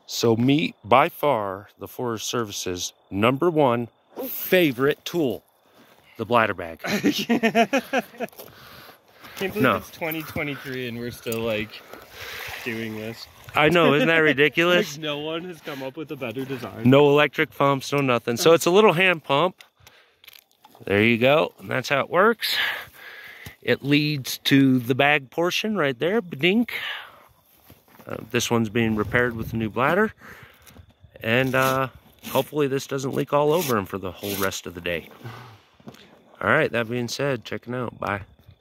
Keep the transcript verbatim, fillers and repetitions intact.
So meet by far the Forest Service's number one favorite tool, the bladder bag. Can't believe No. it's twenty twenty-three and we're still like doing this. I know, isn't that ridiculous? Like no one has come up with a better design. No electric pumps, no nothing. So it's a little hand pump. There you go. And that's how it works. It leads to the bag portion right there, badink. Uh, this one's being repaired with a new bladder. And uh, hopefully this doesn't leak all over him for the whole rest of the day. All right, that being said, check it out. Bye.